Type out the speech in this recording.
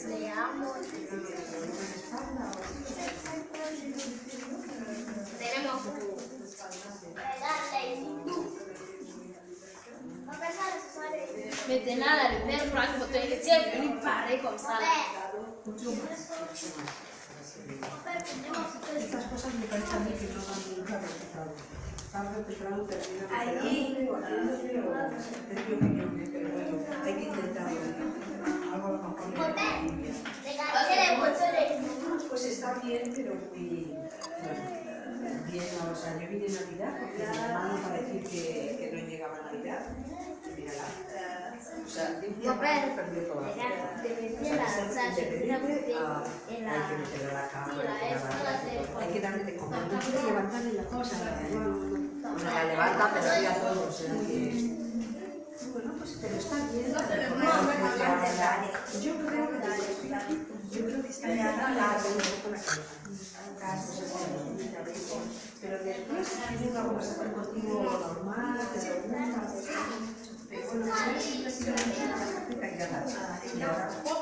Le amo. Tenemos maintenant la repère pour une photo et c'est venu pareil comme ça. Estas cosas me parece a mí que no van nunca resultado. Tarde o temprano terminan. Es mi opinión, pero bueno, hay que intentarlo. Algo a lo mejor pues está bien, pero muy bien. O sea, yo vine en Navidad porque me llamaron para decir que no llegaba Navidad. Mírala. O sea, de un día para otro perdió toda la vida. Hay que meterle a la cama, hay que darle de comer, hay que levantarle la cosa. Bueno, la levanta, pero ya todo, o sea que... Bueno, pues pero está bien. Yo creo que está bien pero después tiene una conversación contigo normal, te preguntas, pero bueno, siempre ha sido una persona perfecta y ahora